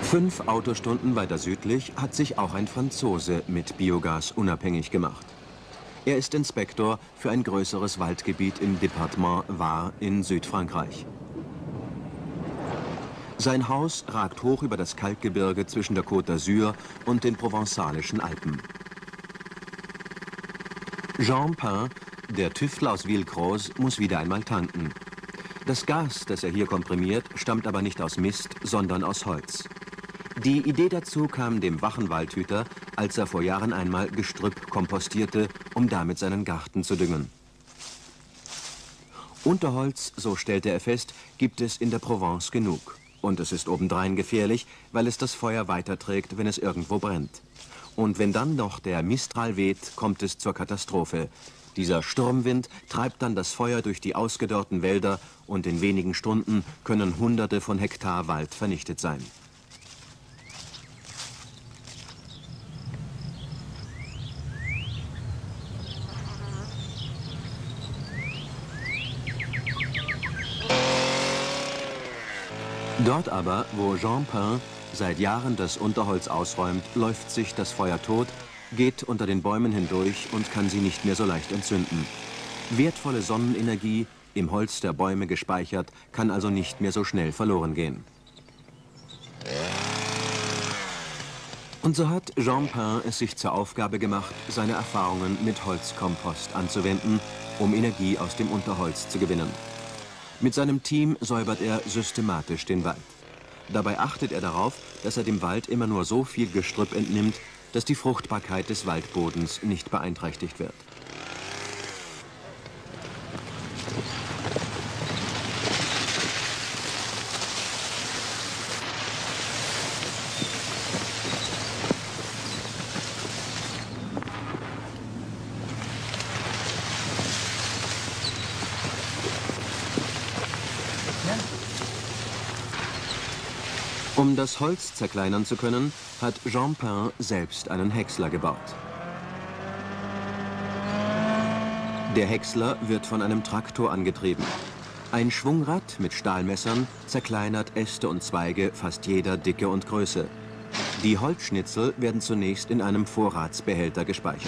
5 Autostunden weiter südlich hat sich auch ein Franzose mit Biogas unabhängig gemacht. Er ist Inspektor für ein größeres Waldgebiet im Departement Var in Südfrankreich. Sein Haus ragt hoch über das Kalkgebirge zwischen der Côte d'Azur und den provenzalischen Alpen. Jean Pain, der Tüftler aus Villecroze, muss wieder einmal tanken. Das Gas, das er hier komprimiert, stammt aber nicht aus Mist, sondern aus Holz. Die Idee dazu kam dem wachen Waldhüter, als er vor Jahren einmal Gestrüpp kompostierte, um damit seinen Garten zu düngen. Unterholz, so stellte er fest, gibt es in der Provence genug. Und es ist obendrein gefährlich, weil es das Feuer weiterträgt, wenn es irgendwo brennt. Und wenn dann noch der Mistral weht, kommt es zur Katastrophe. Dieser Sturmwind treibt dann das Feuer durch die ausgedörrten Wälder und in wenigen Stunden können Hunderte von Hektar Wald vernichtet sein. Dort aber, wo Jean Pain seit Jahren das Unterholz ausräumt, läuft sich das Feuer tot, geht unter den Bäumen hindurch und kann sie nicht mehr so leicht entzünden. Wertvolle Sonnenenergie, im Holz der Bäume gespeichert, kann also nicht mehr so schnell verloren gehen. Und so hat Jean Pain es sich zur Aufgabe gemacht, seine Erfahrungen mit Holzkompost anzuwenden, um Energie aus dem Unterholz zu gewinnen. Mit seinem Team säubert er systematisch den Wald. Dabei achtet er darauf, dass er dem Wald immer nur so viel Gestrüpp entnimmt, dass die Fruchtbarkeit des Waldbodens nicht beeinträchtigt wird. Um das Holz zerkleinern zu können, hat Jean Pain selbst einen Häcksler gebaut. Der Häcksler wird von einem Traktor angetrieben. Ein Schwungrad mit Stahlmessern zerkleinert Äste und Zweige fast jeder Dicke und Größe. Die Holzschnitzel werden zunächst in einem Vorratsbehälter gespeichert.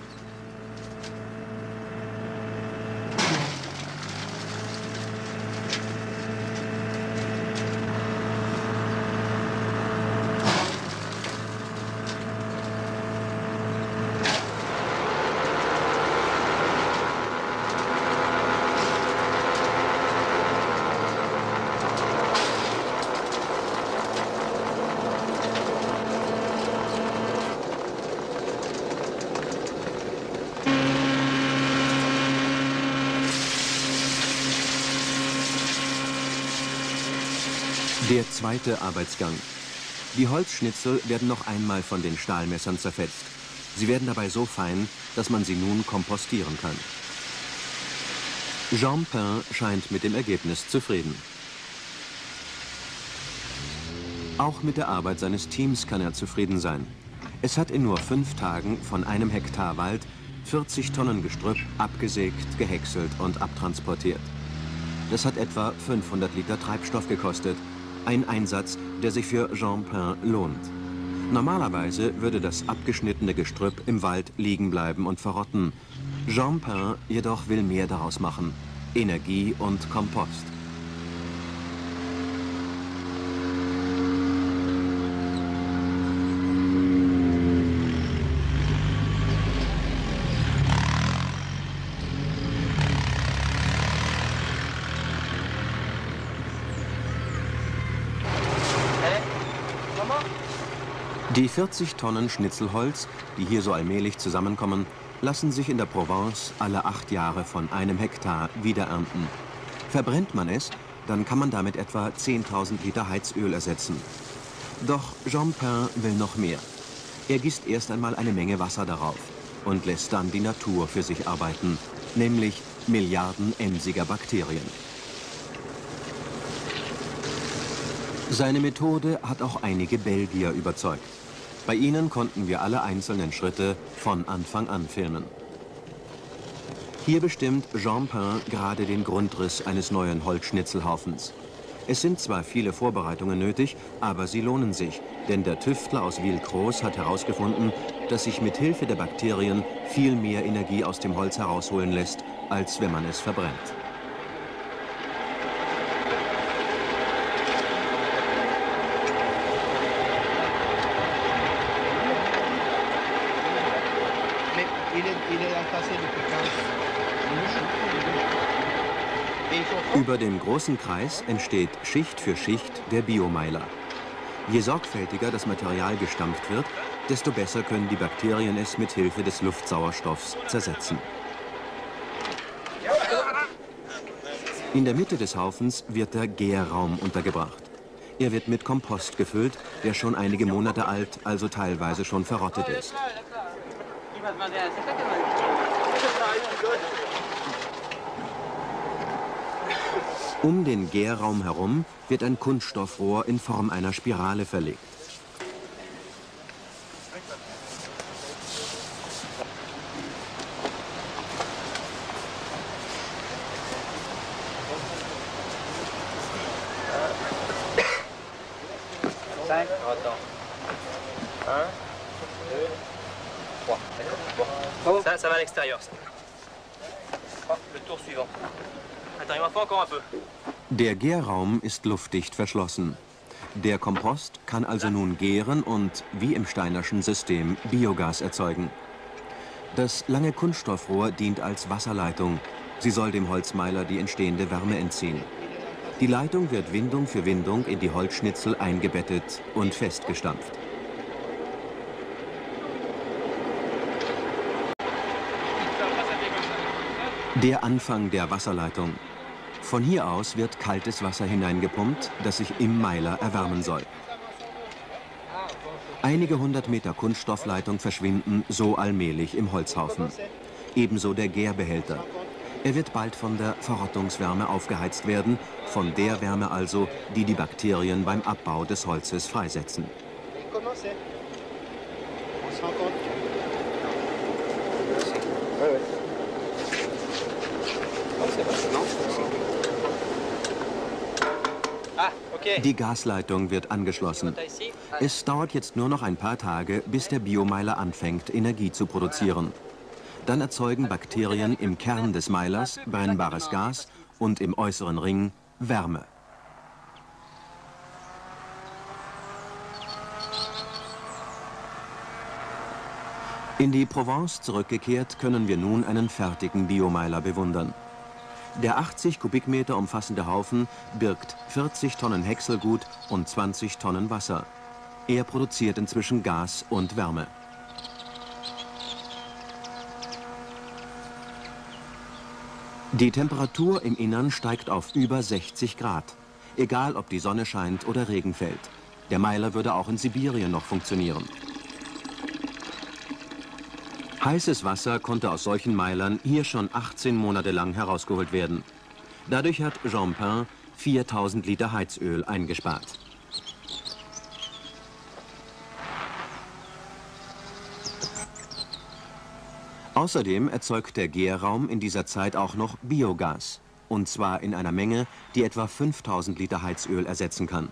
Der zweite Arbeitsgang. Die Holzschnitzel werden noch einmal von den Stahlmessern zerfetzt. Sie werden dabei so fein, dass man sie nun kompostieren kann. Jean Pain scheint mit dem Ergebnis zufrieden. Auch mit der Arbeit seines Teams kann er zufrieden sein. Es hat in nur 5 Tagen von einem Hektar Wald 40 Tonnen Gestrüpp abgesägt, gehäckselt und abtransportiert. Das hat etwa 500 Liter Treibstoff gekostet. Ein Einsatz, der sich für Jean Pain lohnt. Normalerweise würde das abgeschnittene Gestrüpp im Wald liegen bleiben und verrotten. Jean Pain jedoch will mehr daraus machen: Energie und Kompost. Die 40 Tonnen Schnitzelholz, die hier so allmählich zusammenkommen, lassen sich in der Provence alle 8 Jahre von einem Hektar wiederernten. Verbrennt man es, dann kann man damit etwa 10.000 Liter Heizöl ersetzen. Doch Jean Pain will noch mehr. Er gießt erst einmal eine Menge Wasser darauf und lässt dann die Natur für sich arbeiten, nämlich Milliarden emsiger Bakterien. Seine Methode hat auch einige Belgier überzeugt. Bei ihnen konnten wir alle einzelnen Schritte von Anfang an filmen. Hier bestimmt Jean Pain gerade den Grundriss eines neuen Holzschnitzelhaufens. Es sind zwar viele Vorbereitungen nötig, aber sie lohnen sich, denn der Tüftler aus Villecros hat herausgefunden, dass sich mit Hilfe der Bakterien viel mehr Energie aus dem Holz herausholen lässt, als wenn man es verbrennt. Über dem großen Kreis entsteht Schicht für Schicht der Biomeiler. Je sorgfältiger das Material gestampft wird, desto besser können die Bakterien es mit Hilfe des Luftsauerstoffs zersetzen. In der Mitte des Haufens wird der Gärraum untergebracht. Er wird mit Kompost gefüllt, der schon einige Monate alt, also teilweise schon verrottet ist. Um den Gärraum herum wird ein Kunststoffrohr in Form einer Spirale verlegt. Ça va à l'extérieur, ça. Le tour suivant. Intérieur, encore un peu. Der Gärraum ist luftdicht verschlossen. Der Kompost kann also nun gären und, wie im Steinerschen System, Biogas erzeugen. Das lange Kunststoffrohr dient als Wasserleitung. Sie soll dem Holzmeiler die entstehende Wärme entziehen. Die Leitung wird Windung für Windung in die Holzschnitzel eingebettet und festgestampft. Der Anfang der Wasserleitung. Von hier aus wird kaltes Wasser hineingepumpt, das sich im Meiler erwärmen soll. Einige 100 Meter Kunststoffleitung verschwinden so allmählich im Holzhaufen. Ebenso der Gärbehälter. Er wird bald von der Verrottungswärme aufgeheizt werden, von der Wärme also, die die Bakterien beim Abbau des Holzes freisetzen. Die Gasleitung wird angeschlossen. Es dauert jetzt nur noch ein paar Tage, bis der Biomeiler anfängt, Energie zu produzieren. Dann erzeugen Bakterien im Kern des Meilers brennbares Gas und im äußeren Ring Wärme. In die Provence zurückgekehrt, können wir nun einen fertigen Biomeiler bewundern. Der 80 Kubikmeter umfassende Haufen birgt 40 Tonnen Häckselgut und 20 Tonnen Wasser. Er produziert inzwischen Gas und Wärme. Die Temperatur im Innern steigt auf über 60 Grad. Egal, ob die Sonne scheint oder Regen fällt. Der Meiler würde auch in Sibirien noch funktionieren. Heißes Wasser konnte aus solchen Meilern hier schon 18 Monate lang herausgeholt werden. Dadurch hat Jean Pain 4000 Liter Heizöl eingespart. Außerdem erzeugt der Gärraum in dieser Zeit auch noch Biogas. Und zwar in einer Menge, die etwa 5000 Liter Heizöl ersetzen kann.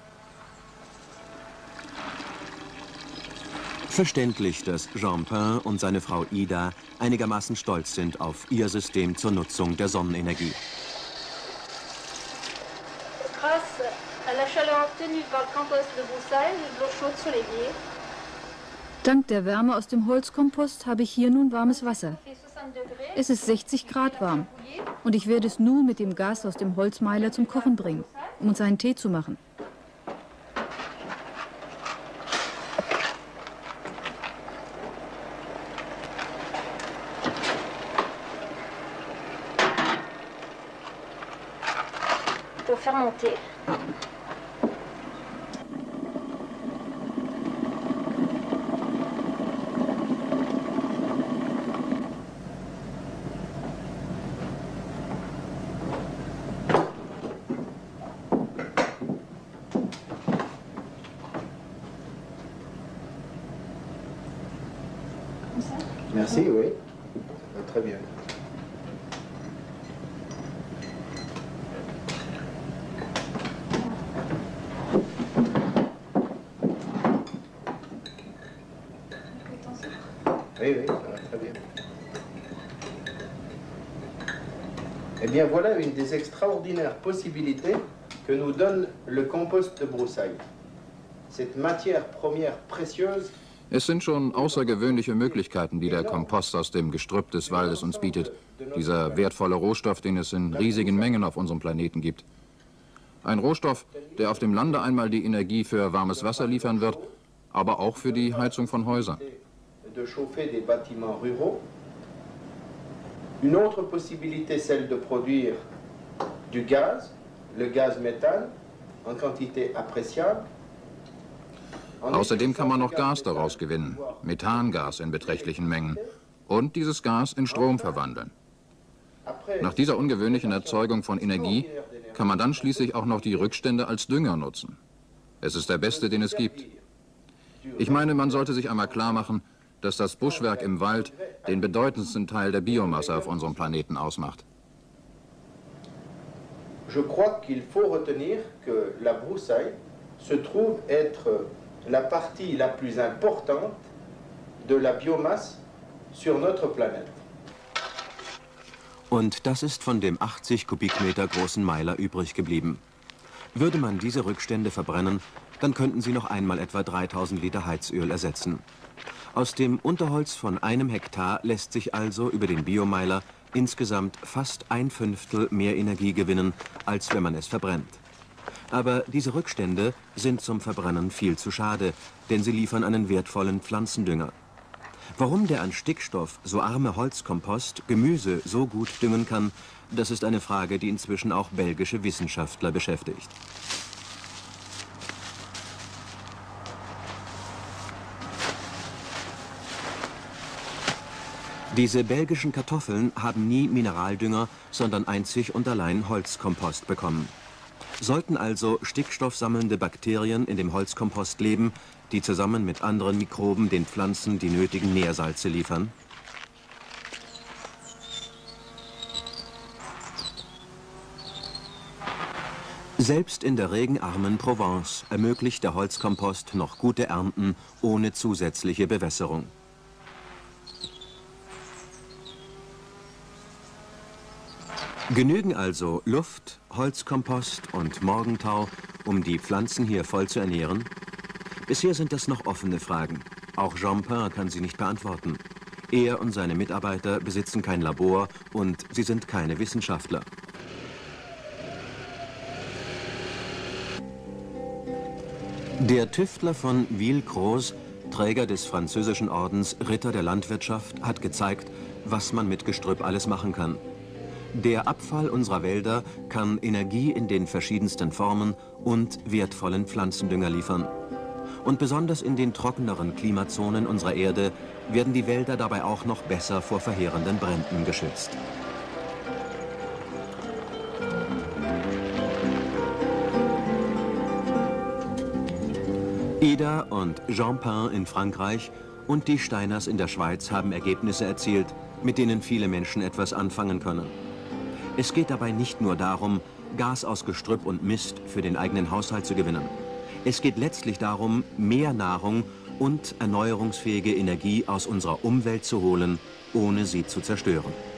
Verständlich, dass Jean Pain und seine Frau Ida einigermaßen stolz sind auf ihr System zur Nutzung der Sonnenenergie. Dank der Wärme aus dem Holzkompost habe ich hier nun warmes Wasser. Es ist 60 Grad warm und ich werde es nun mit dem Gas aus dem Holzmeiler zum Kochen bringen, um uns einen Tee zu machen. Fermenter. Merci, oui. Très bien. Oui, oui, ça va très bien. Eh bien, voilà une des extraordinaires possibilités que nous donne le compost de broussailles. Cette matière première précieuse. Es sind schon außergewöhnliche Möglichkeiten, die der Kompost aus dem Gestrüpp des Waldes uns bietet. Dieser wertvolle Rohstoff, den es in riesigen Mengen auf unserem Planeten gibt. Ein Rohstoff, der auf dem Lande einmal die Energie für warmes Wasser liefern wird, aber auch für die Heizung von Häusern. Une autre possibilité, celle de produire du gaz, le gaz méthane, en quantité appréciable. Außerdem kann man noch Gas daraus gewinnen, Methangas in beträchtlichen Mengen, und dieses Gas in Strom verwandeln. Nach dieser ungewöhnlichen Erzeugung von Energie kann man dann schließlich auch noch die Rückstände als Dünger nutzen. Es ist der beste, den es gibt. Ich meine, man sollte sich einmal klar machen, dass das Buschwerk im Wald den bedeutendsten Teil der Biomasse auf unserem Planeten ausmacht. Je crois qu'il faut retenir que la broussaille se trouve être la partie la plus importante de la biomasse sur notre planète. Und das ist von dem 80 Kubikmeter großen Meiler übrig geblieben. Würde man diese Rückstände verbrennen, dann könnten sie noch einmal etwa 3000 Liter Heizöl ersetzen. Aus dem Unterholz von 1 Hektar lässt sich also über den Biomeiler insgesamt fast 1/5 mehr Energie gewinnen, als wenn man es verbrennt. Aber diese Rückstände sind zum Verbrennen viel zu schade, denn sie liefern einen wertvollen Pflanzendünger. Warum der an Stickstoff so arme Holzkompost Gemüse so gut düngen kann, das ist eine Frage, die inzwischen auch belgische Wissenschaftler beschäftigt. Diese belgischen Kartoffeln haben nie Mineraldünger, sondern einzig und allein Holzkompost bekommen. Sollten also stickstoffsammelnde Bakterien in dem Holzkompost leben, die zusammen mit anderen Mikroben den Pflanzen die nötigen Nährsalze liefern? Selbst in der regenarmen Provence ermöglicht der Holzkompost noch gute Ernten ohne zusätzliche Bewässerung. Genügen also Luft, Holzkompost und Morgentau, um die Pflanzen hier voll zu ernähren? Bisher sind das noch offene Fragen. Auch Jean Pain kann sie nicht beantworten. Er und seine Mitarbeiter besitzen kein Labor und sie sind keine Wissenschaftler. Der Tüftler von Villencroze, Träger des französischen Ordens Ritter der Landwirtschaft, hat gezeigt, was man mit Gestrüpp alles machen kann. Der Abfall unserer Wälder kann Energie in den verschiedensten Formen und wertvollen Pflanzendünger liefern. Und besonders in den trockeneren Klimazonen unserer Erde werden die Wälder dabei auch noch besser vor verheerenden Bränden geschützt. Ida und Jean Pain in Frankreich und die Steiners in der Schweiz haben Ergebnisse erzielt, mit denen viele Menschen etwas anfangen können. Es geht dabei nicht nur darum, Gas aus Gestrüpp und Mist für den eigenen Haushalt zu gewinnen. Es geht letztlich darum, mehr Nahrung und erneuerungsfähige Energie aus unserer Umwelt zu holen, ohne sie zu zerstören.